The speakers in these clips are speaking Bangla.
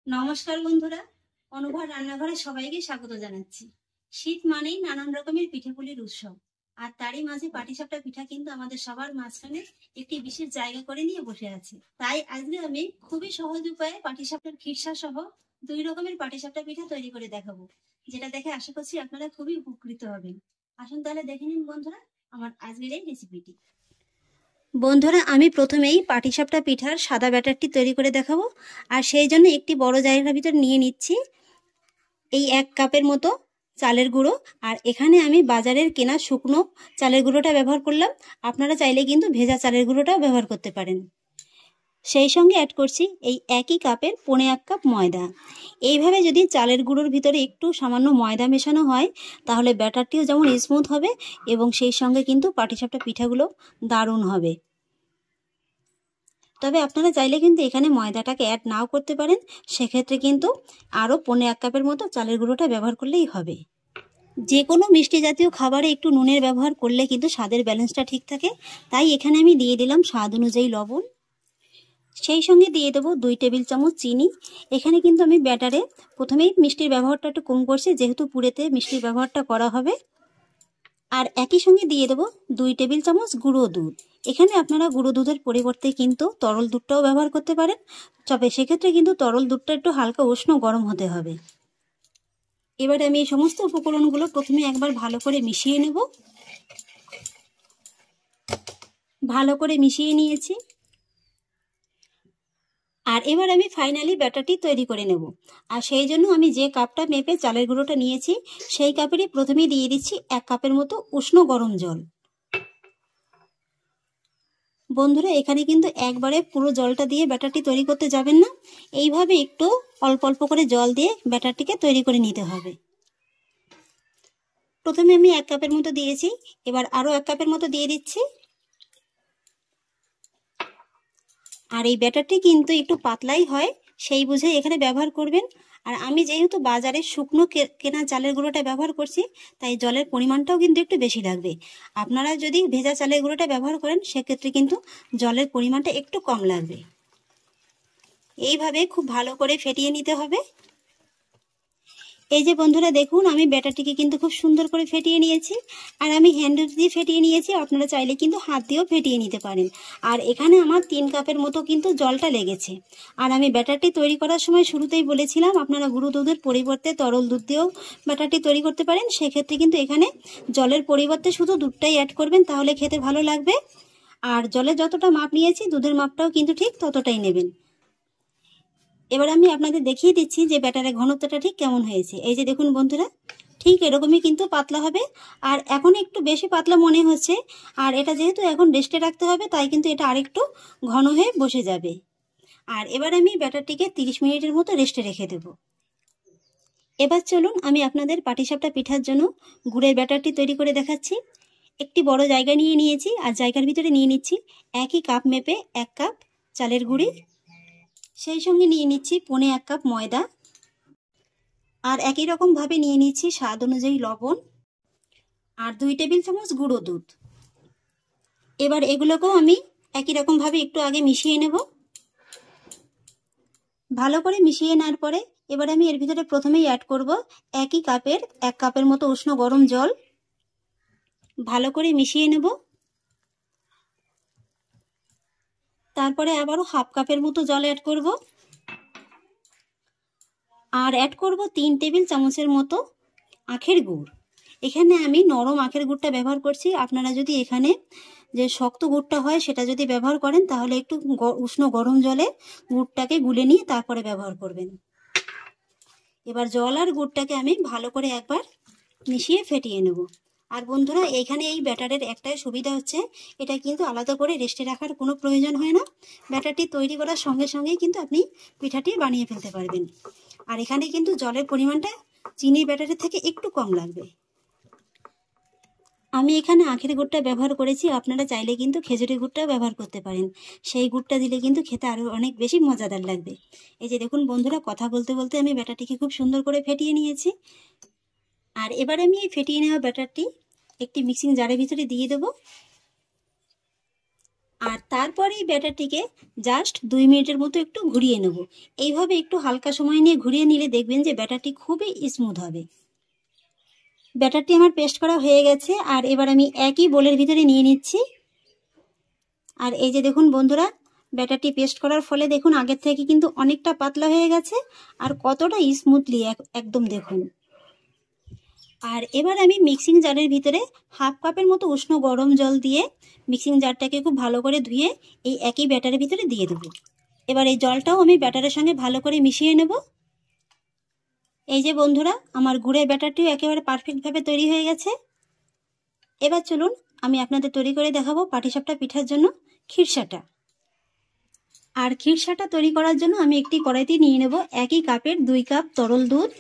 নমস্কার বন্ধুরা, অনুভব রান্নাঘরে সবাইকে স্বাগত জানাচ্ছি। শীত মানেই নানান রকমের পিঠেপুলির উৎসব, আর তারই মাঝে পাটিসাপটা পিঠা কিন্তু আমাদের সবার মাঝখানে একটি বিশেষ জায়গা করে নিয়ে বসে আছে। তাই আজকে আমি খুবই সহজ উপায়ে পাটিসাপটার খিরসা সহ 2 রকমের পাটিসাপটা পিঠা তৈরি করে দেখাবো, যেটা দেখে আশা করছি আপনারা খুবই উপকৃত হবেন। আসুন তাহলে দেখে নিন বন্ধুরা আমার আজকের এই রেসিপিটি। বন্ধুরা, আমি প্রথমেই পাটিসাপটা পিঠার সাদা ব্যাটারটি তৈরি করে দেখাবো, আর সেই জন্য একটি বড় জায়গার ভিতর নিয়ে নিচ্ছি এই 1 কাপের মতো চালের গুঁড়ো। আর এখানে আমি বাজারের কেনা শুকনো চালের গুঁড়োটা ব্যবহার করলাম, আপনারা চাইলে কিন্তু ভেজা চালের গুঁড়োটাও ব্যবহার করতে পারেন। সেই সঙ্গে অ্যাড করছি এই একই কাপের 1.25 কাপ ময়দা। এইভাবে যদি চালের গুঁড়োর ভিতরে একটু সামান্য ময়দা মেশানো হয় তাহলে ব্যাটারটিও যেমন স্মুথ হবে এবং সেই সঙ্গে কিন্তু পাটিসাপটা পিঠাগুলো দারুণ হবে। তবে আপনারা চাইলে কিন্তু এখানে ময়দাটাকে অ্যাড নাও করতে পারেন, সেক্ষেত্রে কিন্তু আরও 1.25 কাপের মতো চালের গুঁড়োটা ব্যবহার করলেই হবে। যে কোনো মিষ্টি জাতীয় খাবারে একটু নুনের ব্যবহার করলে কিন্তু স্বাদের ব্যালেন্সটা ঠিক থাকে, তাই এখানে আমি দিয়ে দিলাম স্বাদ অনুযায়ী লবণ। সেই সঙ্গে দিয়ে দেবো 2 টেবিল চামচ চিনি। এখানে কিন্তু আমি ব্যাটারে প্রথমেই মিষ্টির ব্যবহারটা একটু কম করছি, যেহেতু পুরেতে মিষ্টির ব্যবহারটা করা হবে। আর একই সঙ্গে দিয়ে দেবো 2 টেবিল চামচ গুঁড়ো দুধ। এখানে আপনারা গুঁড়ো দুধের পরিবর্তে কিন্তু তরল দুধটাও ব্যবহার করতে পারেন, তবে সেক্ষেত্রে কিন্তু তরল দুধটা একটু হালকা উষ্ণ গরম হতে হবে। এবারে আমি এই সমস্ত উপকরণগুলো প্রথমে একবার ভালো করে মিশিয়ে নেব। ভালো করে মিশিয়ে নিয়েছি, আর এবার আমি ফাইনালি ব্যাটারটি তৈরি করে নেব। আর সেই জন্য আমি যে কাপটা মেপে চালের গুঁড়োটা নিয়েছি সেই কাপেরই প্রথমেই দিয়ে দিচ্ছি 1 কাপের মতো উষ্ণ গরম জল। বন্ধুরা, এখানে কিন্তু একবারে পুরো জলটা দিয়ে ব্যাটারটি তৈরি করতে যাবেন না, এইভাবে একটু অল্প অল্প করে জল দিয়ে ব্যাটারটিকে তৈরি করে নিতে হবে। প্রথমে আমি 1 কাপের মতো দিয়েছি, এবার আরও 1 কাপের মতো দিয়ে দিচ্ছি। আর এই ব্যাটারটি কিন্তু একটু পাতলাই হয়, সেই বুঝে এখানে ব্যবহার করবেন। আর আমি যেহেতু বাজারে শুকনো কেনা চালের গুঁড়োটা ব্যবহার করছি, তাই জলের পরিমাণটাও কিন্তু একটু বেশি লাগবে। আপনারা যদি ভেজা চালের গুঁড়োটা ব্যবহার করেন সেক্ষেত্রে কিন্তু জলের পরিমাণটা একটু কম লাগবে। এইভাবে খুব ভালো করে ফেটিয়ে নিতে হবে। এই যে বন্ধুরা দেখুন, আমি ব্যাটারটিকে কিন্তু খুব সুন্দর করে ফেটিয়ে নিয়েছি, আর আমি হ্যান্ড দিয়ে ফেটিয়ে নিয়েছি, আপনারা চাইলে কিন্তু হাত দিয়েও ফেটিয়ে নিতে পারেন। আর এখানে আমার 3 কাপের মতো কিন্তু জলটা লেগেছে। আর আমি ব্যাটারটি তৈরি করার সময় শুরুতেই বলেছিলাম আপনারা গুঁড়ো দুধের পরিবর্তে তরল দুধ দিয়েও ব্যাটারটি তৈরি করতে পারেন, সেক্ষেত্রে কিন্তু এখানে জলের পরিবর্তে শুধু দুধটাই অ্যাড করবেন, তাহলে খেতে ভালো লাগবে। আর জলের যতটা মাপ নিয়েছি দুধের মাপটাও কিন্তু ঠিক ততটাই নেবেন। এবার আমি আপনাদের দেখিয়ে দিচ্ছি যে ব্যাটারের ঘনত্বটা ঠিক কেমন হয়েছে। এই যে দেখুন বন্ধুরা, ঠিক এরকমই কিন্তু পাতলা হবে। আর এখন একটু বেশি পাতলা মনে হচ্ছে, আর এটা যেহেতু এখন রেস্টে রাখতে হবে তাই কিন্তু এটা আরেকটু ঘন হয়ে বসে যাবে। আর এবার আমি ব্যাটারটিকে 30 মিনিটের মতো রেস্টে রেখে দেব। এবার চলুন আমি আপনাদের পাটিসাপটা পিঠার জন্য গুড়ের ব্যাটারটি তৈরি করে দেখাচ্ছি। একটি বড় জায়গা নিয়ে নিয়েছি, আর জায়গার ভিতরে নিয়ে নিচ্ছি একই কাপ মেপে 1 কাপ চালের গুঁড়ি। সেই সঙ্গে নিয়ে নিচ্ছি 1.25 কাপ ময়দা, আর একই রকমভাবে নিয়ে নিচ্ছি স্বাদ অনুযায়ী লবণ আর 2 টেবিল চামচ গুঁড়ো দুধ। এবার এগুলোকেও আমি একই রকমভাবে একটু আগে মিশিয়ে নেব। ভালো করে মিশিয়ে নেওয়ার পরে এবার আমি এর ভিতরে প্রথমেই অ্যাড করব একই কাপের 1 কাপের মতো উষ্ণ গরম জল। ভালো করে মিশিয়ে নেব। তারপরে আবারও 1/2 কাপের মতো জল অ্যাড করব, আর অ্যাড করব 3 টেবিল চামচের মতো আখের গুড়। এখানে আমি নরম আখের গুড়টা ব্যবহার করছি, আপনারা যদি এখানে যে শক্ত গুড়টা হয় সেটা যদি ব্যবহার করেন তাহলে একটু উষ্ণ গরম জলে গুড়টাকে গুলে নিয়ে তারপরে ব্যবহার করবেন। এবার জল আর গুড়টাকে আমি ভালো করে একবার মিশিয়ে ফেটিয়ে নেব। আর বন্ধুরা, এখানে এই ব্যাটারের একটাই সুবিধা হচ্ছে, এটা কিন্তু আলাদা করে রেস্টে রাখার কোনো প্রয়োজন হয় না। ব্যাটারটি তৈরি করার সঙ্গে সঙ্গেই কিন্তু আপনি পিঠাটি বানিয়ে ফেলতে পারবেন। আর এখানে কিন্তু জলের পরিমাণটা চিনির ব্যাটারের থেকে একটু কম লাগবে। আমি এখানে আখের গুড়টা ব্যবহার করেছি, আপনারা চাইলে কিন্তু খেজুরের গুড়টাও ব্যবহার করতে পারেন। সেই গুড়টা দিলে কিন্তু খেতে আরও অনেক বেশি মজাদার লাগবে। এই যে দেখুন বন্ধুরা, কথা বলতে বলতে আমি ব্যাটারটিকে খুব সুন্দর করে ফেটিয়ে নিয়েছি। আর এবার আমি এই ফেটিয়ে নেওয়া ব্যাটারটি একটি মিক্সিং জারের ভিতরে দিয়ে দেব। আর তারপরে এই ব্যাটারটিকে জাস্ট 2 মিনিটের মতো একটু ঘুরিয়ে নেব। এইভাবে একটু হালকা সময় নিয়ে ঘুরিয়ে নিলে দেখবেন যে ব্যাটারটি খুবই স্মুথ হবে। ব্যাটারটি আমার পেস্ট করা হয়ে গেছে। আর এবার আমি একই বোলের ভিতরে নিয়ে নিচ্ছি। আর এই যে দেখুন বন্ধুরা, ব্যাটারটি পেস্ট করার ফলে দেখুন আগের থেকে কিন্তু অনেকটা পাতলা হয়ে গেছে আর কতটা স্মুথলি একদম দেখুন। আর এবার আমি মিক্সিং জারের ভিতরে 1/2 কাপের মতো উষ্ণ গরম জল দিয়ে মিক্সিং জারটাকে খুব ভালো করে ধুয়ে এই একই ব্যাটারের ভিতরে দিয়ে দেবো। এবার এই জলটাও আমি ব্যাটারের সঙ্গে ভালো করে মিশিয়ে নেব। এই যে বন্ধুরা, আমার গুড়ের ব্যাটারটিও একেবারে পারফেক্টভাবে তৈরি হয়ে গেছে। এবার চলুন আমি আপনাদের তৈরি করে দেখাবো পাটিসাপটা পিঠার জন্য খিরসাটা। আর খিরসাটা তৈরি করার জন্য আমি একটি কড়াইতে নিয়ে নেব একই কাপের 2 কাপ তরল দুধ,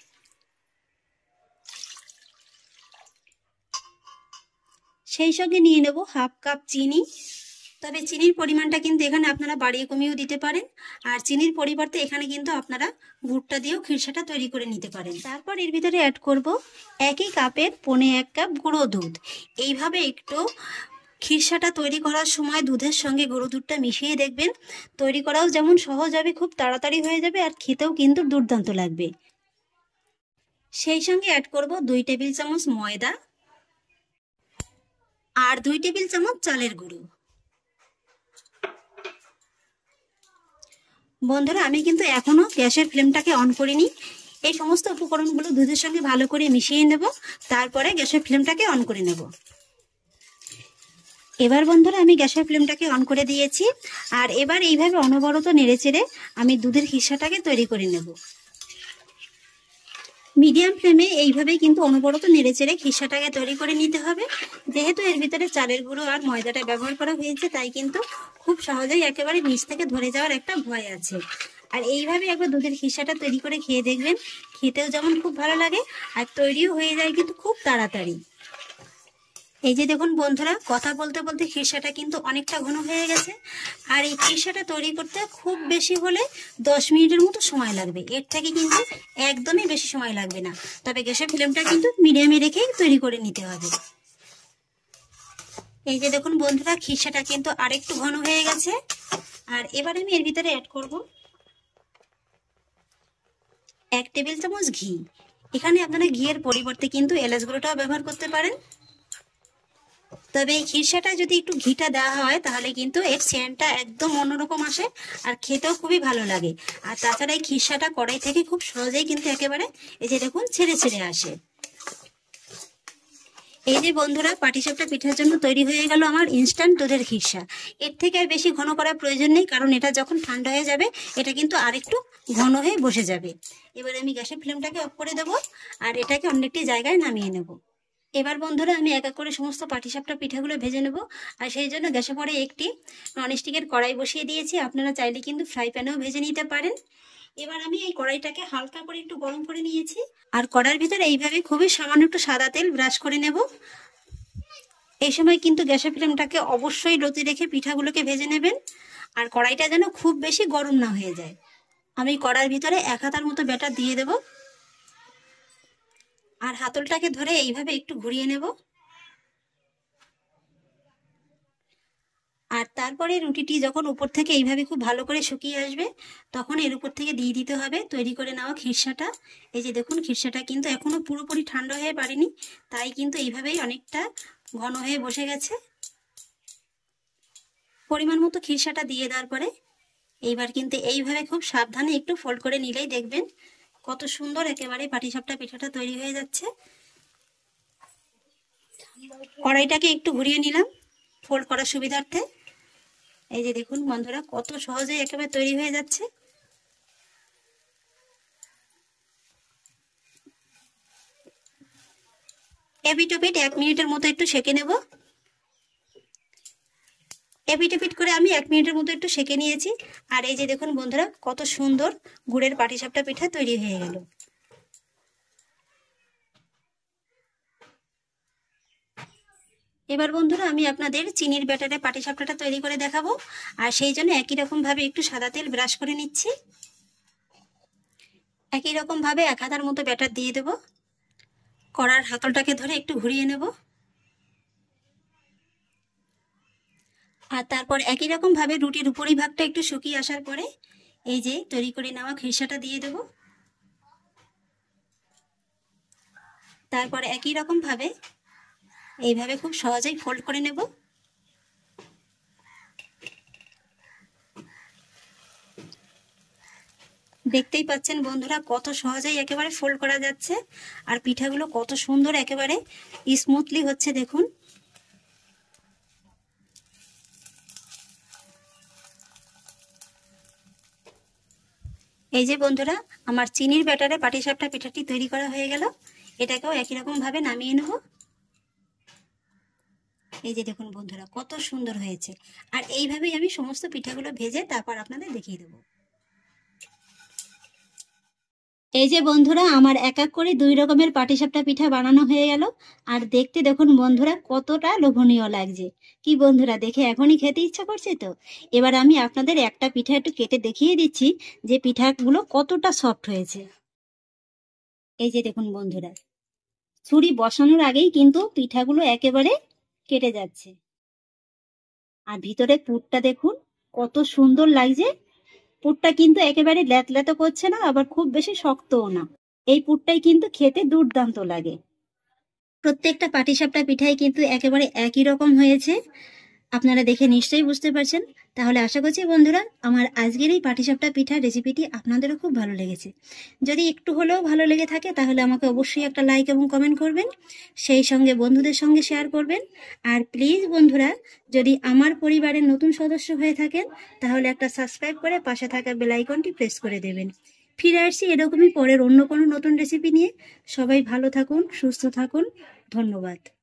সেই সঙ্গে নিয়ে নেব 1/2 কাপ চিনি। তবে চিনির পরিমাণটা কিন্তু এখানে আপনারা বাড়িয়ে কমিয়েও দিতে পারেন। আর চিনির পরিবর্তে এখানে কিন্তু আপনারা গুড়টা দিয়েও খিরসাটা তৈরি করে নিতে পারেন। তারপর এর ভিতরে অ্যাড করব একই কাপের 1/4 কাপ গুঁড়ো দুধ। এইভাবে একটু খিরসাটা তৈরি করার সময় দুধের সঙ্গে গুঁড়ো দুধটা মিশিয়ে দেখবেন, তৈরি করাও যেমন সহজ হবে, খুব তাড়াতাড়ি হয়ে যাবে আর খেতেও কিন্তু দুর্দান্ত লাগবে। সেই সঙ্গে অ্যাড করব 2 টেবিল চামচ ময়দা আর 2 টেবিল চামচ চালের গুঁড়ো। বন্ধুরা, আমি কিন্তু এখনো গ্যাসের ফ্লেমটাকে অন করিনি। এই সমস্ত উপকরণগুলো দুধের সঙ্গে ভালো করে মিশিয়ে নেব, তারপরে গ্যাসের ফ্লেমটাকে অন করে নেব। এবার বন্ধুরা আমি গ্যাসের ফ্লেমটাকে অন করে দিয়েছি। আর এবার এইভাবে অনবরত নেড়েচেড়ে আমি দুধের খিরসাটাকে তৈরি করে নেব। মিডিয়াম ফ্লেমে এইভাবেই কিন্তু অনবরত নেড়েচেড়ে খিরসাটাকে তৈরি করে নিতে হবে। যেহেতু এর ভিতরে চালের গুঁড়ো আর ময়দাটা ব্যবহার করা হয়েছে, তাই কিন্তু খুব সহজেই একেবারে নিচ থেকে ধরে যাওয়ার একটা ভয় আছে। আর এইভাবে একবার দুধের খিরসাটা তৈরি করে খেয়ে দেখবেন, খেতেও যেমন খুব ভালো লাগে আর তৈরিও হয়ে যায় কিন্তু খুব তাড়াতাড়ি। এই যে দেখুন বন্ধুরা, কথা বলতে বলতে খিরসাটা কিন্তু অনেকটা ঘন হয়ে গেছে। আর এই খিরসাটা তৈরি করতে খুব বেশি হলে 10 মিনিটের মতো সময় লাগবে, এর থেকে কিন্তু একদমই বেশি সময় লাগবে না। তবে গ্যাসের ফ্লেমটা কিন্তু মিডিয়ামে রেখেই তৈরি করে নিতে হবে। এই যে দেখুন বন্ধুরা, খিরসাটা কিন্তু আরেকটু ঘন হয়ে গেছে। আর এবার আমি এর ভিতরে অ্যাড করব 1 টেবিল চামচ ঘি। এখানে আপনারা ঘিয়ের পরিবর্তে কিন্তু এলাচ গুঁড়োটাও ব্যবহার করতে পারেন। তবে এই খিরসাটা যদি একটু ঘিটা দেওয়া হয় তাহলে কিন্তু এর সেন্টটা একদম অন্যরকম আসে আর খেতেও খুবই ভালো লাগে। আর তাছাড়া এই খিরসাটা কড়াই থেকে খুব সহজেই কিন্তু একেবারে এই যে দেখুন ছেড়ে ছেড়ে আসে। এই যে বন্ধুরা, পাটিসাপটা পিঠার জন্য তৈরি হয়ে গেল আমার ইনস্ট্যান্ট দুধের খিরসা। এর থেকে আর বেশি ঘন করার প্রয়োজন নেই, কারণ এটা যখন ঠান্ডা হয়ে যাবে এটা কিন্তু আরেকটু ঘন হয়ে বসে যাবে। এবার আমি গ্যাসের ফ্লেমটাকে অফ করে দেবো আর এটাকে অন্য একটি জায়গায় নামিয়ে নেব। এবার বন্ধুরা আমি এক এক করে সমস্ত পাটিসাপটা পিঠাগুলো ভেজে নেব। আর সেই জন্য গ্যাসে পরে একটি ননস্টিকের কড়াই বসিয়ে দিয়েছি। আপনারা চাইলে কিন্তু ফ্রাই প্যানেও ভেজে নিতে পারেন। এবার আমি এই কড়াইটাকে হালকা করে একটু গরম করে নিয়েছি। আর কড়াইয়ের ভিতরে এইভাবে খুবই সামান্য একটু সাদা তেল ব্রাশ করে নেব। এই সময় কিন্তু গ্যাসের ফ্লেমটাকে অবশ্যই লোতে রেখে পিঠাগুলোকে ভেজে নেবেন। আর কড়াইটা যেন খুব বেশি গরম না হয়ে যায়। আমি কড়াইয়ের ভিতরে 1 হাতার মতো ব্যাটার দিয়ে দেব আর হাতলটাকে ধরে এইভাবে একটু ঘুরিয়ে নেব। আর তারপরে রুটিটি যখন উপর থেকে এইভাবে খুব ভালো করে শুকিয়ে আসবে, তখন এর উপর থেকে দিয়ে দিতে হবে তৈরি করে নেওয়া খিরসাটা। এই যে দেখুন, খিরসাটা কিন্তু এখনো পুরোপুরি ঠান্ডা হয়ে পারেনি, তাই কিন্তু এইভাবেই অনেকটা ঘন হয়ে বসে গেছে। পরিমাণ মতো খিরসাটা দিয়ে দেওয়ার পরে এইবার কিন্তু এইভাবে খুব সাবধানে একটু ফোল্ড করে নিলেই দেখবেন কত সুন্দর একেবারে পাটিসাপটা পিঠাটা তৈরি হয়ে যাচ্ছে। কড়াইটাকে একটু ঘুরিয়ে নিলাম ফোল্ড করার সুবিধার্থে। এই যে দেখুন বন্ধুরা, কত সহজেই একেবারে তৈরি হয়ে যাচ্ছে। এপিট ওপিট 1 মিনিটের মতো একটু সেঁকে নেব। এপিট ওপিট করে আমি 1 মিনিটের মতো একটু সেঁকে নিয়েছি। আর এই যে দেখুন বন্ধুরা, কত সুন্দর গুড়ের পাটিসাপটা পিঠা তৈরি হয়ে গেল। এবার বন্ধুরা আমি আপনাদের চিনির ব্যাটারে পাটিসাপটাটা তৈরি করে দেখাবো। আর সেই জন্য একই রকম ভাবে একটু সাদা তেল ব্রাশ করে নিচ্ছি। একই রকম ভাবে 1 হাতার মতো ব্যাটার দিয়ে দেব। কড়ার হাতলটাকে ধরে একটু ঘুরিয়ে নেব। আর তারপর একই রকমভাবে রুটির উপরি ভাগটা একটু শুকিয়ে আসার পরে এই যে তৈরি করে নেওয়া খিরসাটা দিয়ে দেব। তারপর একই রকমভাবে এইভাবে খুব সহজেই ফোল্ড করে নেব। দেখতেই পাচ্ছেন বন্ধুরা কত সহজেই একেবারে ফোল্ড করা যাচ্ছে, আর পিঠাগুলো কত সুন্দর একেবারে স্মুথলি হচ্ছে দেখুন। এই যে বন্ধুরা আমার চিনির ব্যাটারে পাটিসাপটা পিঠাটি তৈরি করা হয়ে গেল। এটাকেও একই রকম ভাবে নামিয়ে নেব। এই যে দেখুন বন্ধুরা কত সুন্দর হয়েছে। আর এইভাবেই আমি সমস্ত পিঠাগুলো ভেজে তারপর আপনাদের দেখিয়ে দেবো। এই যে বন্ধুরা আমার এক এক করে 2 রকমের পাটিসাপটা পিঠা বানানো হয়ে গেল। আর দেখতে দেখুন বন্ধুরা কতটা লোভনীয় লাগছে। কি বন্ধুরা দেখে এখনই খেতে ইচ্ছা করছে তো। এবার আমি আপনাদের একটা পিঠা একটু কেটে দেখিয়ে দিচ্ছি যে পিঠাগুলো কতটা সফট হয়েছে। এই যে দেখুন বন্ধুরা ছুরি বসানোর আগেই কিন্তু পিঠাগুলো একেবারে কেটে যাচ্ছে। আর ভিতরে পুরটা দেখুন কত সুন্দর লাগছে। পুরটা কিন্তু একেবারে ল্যাতল্যাতো করছে না, আবার খুব বেশি শক্তও না। এই পুরটাই কিন্তু খেতে দুর্দান্ত লাগে। প্রত্যেকটা পাটিসাপটা পিঠাই কিন্তু একেবারে একই রকম হয়েছে। আপনারা দেখে নিশ্চয়ই বুঝতে পারছেন। তাহলে আশা করছি বন্ধুরা আমার আজকের এই পাটিসাপটা পিঠার রেসিপিটি আপনাদেরও খুব ভালো লেগেছে। যদি একটু হলেও ভালো লেগে থাকে তাহলে আমাকে অবশ্যই একটা লাইক এবং কমেন্ট করবেন, সেই সঙ্গে বন্ধুদের সঙ্গে শেয়ার করবেন। আর প্লিজ বন্ধুরা যদি আমার পরিবারের নতুন সদস্য হয়ে থাকেন তাহলে একটা সাবস্ক্রাইব করে পাশে থাকা বেল আইকনটি প্রেস করে দেবেন। ফিরে আসছি এরকমই পরের অন্য কোনো নতুন রেসিপি নিয়ে। সবাই ভালো থাকুন, সুস্থ থাকুন। ধন্যবাদ।